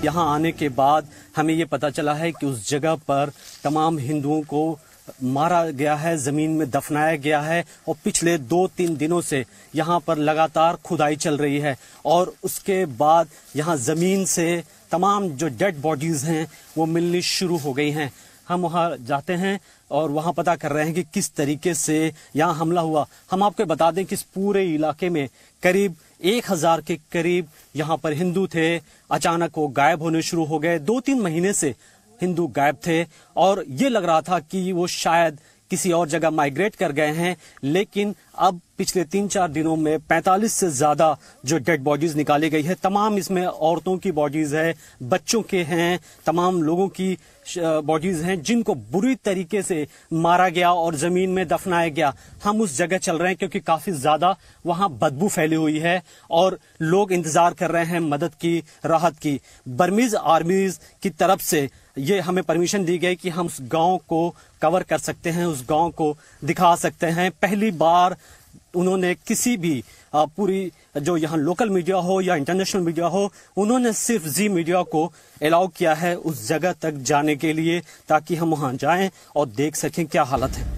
यहाँ आने के बाद हमें ये पता चला है कि उस जगह पर तमाम हिंदुओं को मारा गया है, जमीन में दफनाया गया है और पिछले 2-3 दिनों से यहाँ पर लगातार खुदाई चल रही है और उसके बाद यहाँ जमीन से तमाम जो डेड बॉडीज हैं वो मिलनी शुरू हो गई हैं। हम वहाँ जाते हैं और वहाँ पता कर रहे हैं कि किस तरीके से यहाँ हमला हुआ। हम आपको बता दें कि इस पूरे इलाके में करीब 1000 के करीब यहाँ पर हिंदू थे। अचानक वो गायब होने शुरू हो गए। 2-3 महीने से हिंदू गायब थे और ये लग रहा था कि वो शायद किसी और जगह माइग्रेट कर गए हैं, लेकिन अब पिछले 3-4 दिनों में 45 से ज्यादा जो डेड बॉडीज निकाली गई है। तमाम इसमें औरतों की बॉडीज है, बच्चों के हैं, तमाम लोगों की बॉडीज हैं जिनको बुरी तरीके से मारा गया और जमीन में दफनाया गया। हम उस जगह चल रहे हैं क्योंकि काफी ज्यादा वहां बदबू फैली हुई है और लोग इंतजार कर रहे हैं मदद की, राहत की। बर्मीज आर्मीज की तरफ से ये हमें परमिशन दी गई कि हम उस गांव को कवर कर सकते हैं, उस गांव को दिखा सकते हैं। पहली बार उन्होंने किसी भी पूरी जो यहाँ लोकल मीडिया हो या इंटरनेशनल मीडिया हो, उन्होंने सिर्फ जी मीडिया को अलाउ किया है उस जगह तक जाने के लिए ताकि हम वहां जाएं और देख सकें क्या हालत है।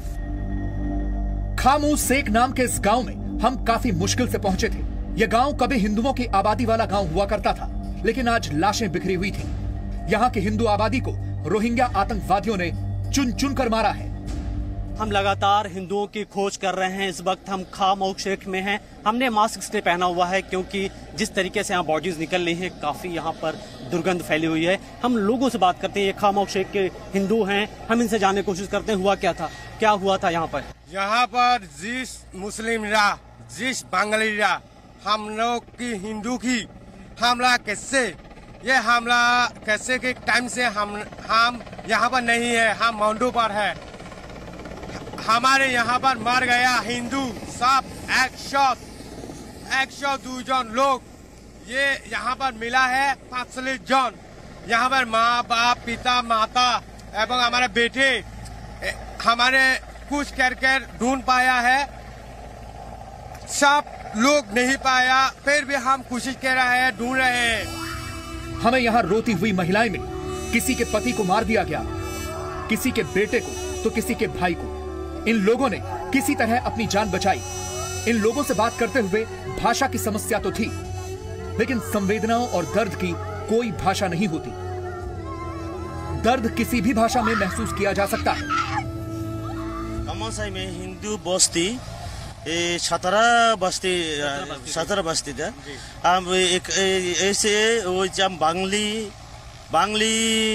खामू सेक नाम के इस गांव में हम काफी मुश्किल से पहुंचे थे। यह गांव कभी हिंदुओं की आबादी वाला गांव हुआ करता था, लेकिन आज लाशें बिखरी हुई थी। यहाँ की हिंदू आबादी को रोहिंग्या आतंकवादियों ने चुन चुन कर मारा है। हम लगातार हिंदुओं की खोज कर रहे हैं। इस वक्त हम खामू सेक में हैं। हमने मास्क इसलिए पहना हुआ है क्योंकि जिस तरीके से यहाँ बॉडीज निकल रही हैं, काफी यहाँ पर दुर्गंध फैली हुई है। हम लोगों से बात करते हैं, ये खामू सेक के हिंदू हैं, हम इनसे जानने की कोशिश करते हैं हुआ क्या था, क्या हुआ था यहाँ पर। यहाँ पर जिस मुस्लिम रहा, जिस बंगाली रहा, हम लोग की हिंदू की हमला कैसे, ये हमला कैसे के टाइम से हम यहाँ पर नहीं है, हम माउंटू पर है। हमारे यहाँ पर मर गया हिंदू सब 102 जन लोग। ये यहाँ पर मिला है 45 जन। यहाँ पर माँ बाप, पिता माता एवं हमारे बेटे हमारे कुछ कर ढूंढ पाया है, सब लोग नहीं पाया, फिर भी हम कोशिश कर रहे हैं, ढूंढ रहे हैं। हमें यहाँ रोती हुई महिलाएं मिली। किसी के पति को मार दिया गया, किसी के बेटे को तो किसी के भाई को। इन लोगों ने किसी तरह अपनी जान बचाई। इन लोगों से बात करते हुए भाषा की समस्या तो थी, लेकिन संवेदनाओं और दर्द की कोई भाषा नहीं होती। दर्द किसी भी भाषा में महसूस किया जा सकता है। कमसाई में हिंदू बस्ती 17 बस्ती था। हम एक ऐसे वो जब बांग्ली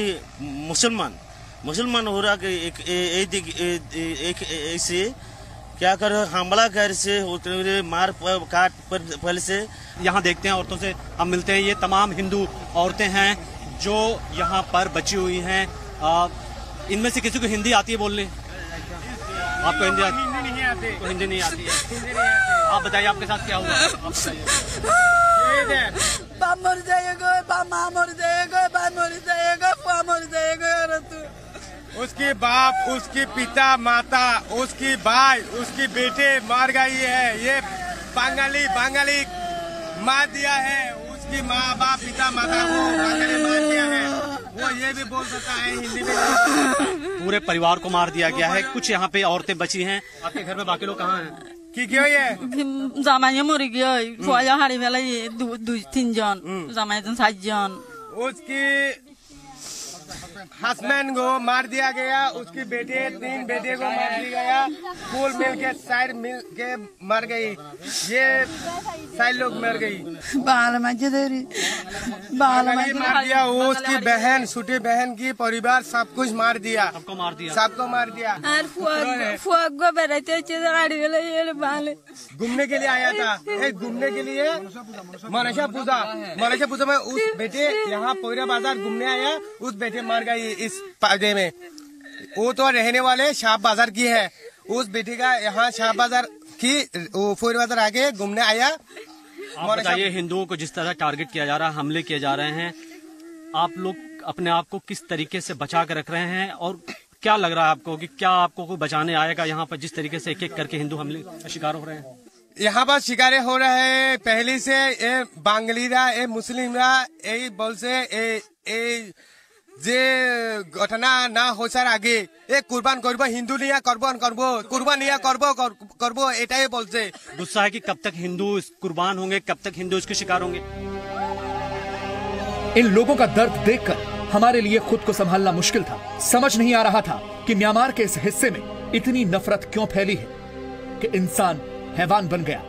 मुसलमान हो रहा कि एक ऐसे क्या कर हमला कर से होते मार काट पर पहले से। यहाँ देखते हैं औरतों से हम मिलते हैं। ये तमाम हिंदू औरतें हैं जो यहाँ पर बची हुई हैं। इनमें से किसी को हिंदी आती है बोलने? आपको हिंदी आती? हिंदी नहीं आती। तो हिंदी नहीं आती है। आप बताइए आपके साथ क्या हुआ? मर जाएगा, माँ मर जाएगा, बाप मर जाएगा, फुआ मर जाएगा। उसके बाप, उसके पिता माता, उसकी भाई, उसकी बेटे मार गई है। ये बंगाली मार दिया है। उसकी माँ बाप, पिता माता को बंगाली मार दिया है। वो ये भी बोल सकता है हिंदी में। पूरे परिवार को मार दिया गया है। कुछ यहाँ पे औरतें बची हैं। आपके घर में बाकी लोग कहाँ हैं? क्यों ये जामाई मर गया, फुआ हारी वाला 2-3 जन, जामाई 7 जन। उसकी हस्बैंड को मार दिया गया, उसकी 3 बेटे को मार दिया गया। फूल मिल के साइड मिल के मर गई। ये साइड लोग मर गई। बाल मार दिया। उसकी बहन, छोटी बहन की परिवार सब कुछ मार दिया। सबको मार दिया। घूमने के लिए आया था, घूमने के लिए मनीषा पूजा में उस बेटे यहाँ पूरा बाजार घूमने आया, उस बेटे मर गई इस पौधे में। वो तो रहने वाले शाह बाजार की है। उस बेटे का यहाँ शाह बाजार की पूरे बाजार आके घूमने आया। आप बताइए, हिंदुओं को जिस तरह टारगेट किया जा रहा है, हमले किए जा रहे हैं, आप लोग अपने आप को किस तरीके से बचा कर रख रहे हैं और क्या लग रहा है आपको कि क्या आपको कोई बचाने आएगा यहाँ पर जिस तरीके से एक एक करके हिंदू हमले का शिकार हो रहे हैं? यहाँ पर शिकारे हो रहे हैं पहले से। ये बांग्लीरा ये मुस्लिमरा यही बोल से যে ঘটনা না হোসার আগে কুরবান করবো হিন্দু নিয়ে কুরবান নিয়ে করবো এটাই বলছে। गुस्सा है कि कब तक हिंदू कुर्बान होंगे, कब तक हिंदू इसके शिकार होंगे। इन लोगों का दर्द देखकर हमारे लिए खुद को संभालना मुश्किल था। समझ नहीं आ रहा था कि म्यांमार के इस हिस्से में इतनी नफरत क्यों फैली है कि इंसान हैवान बन गया।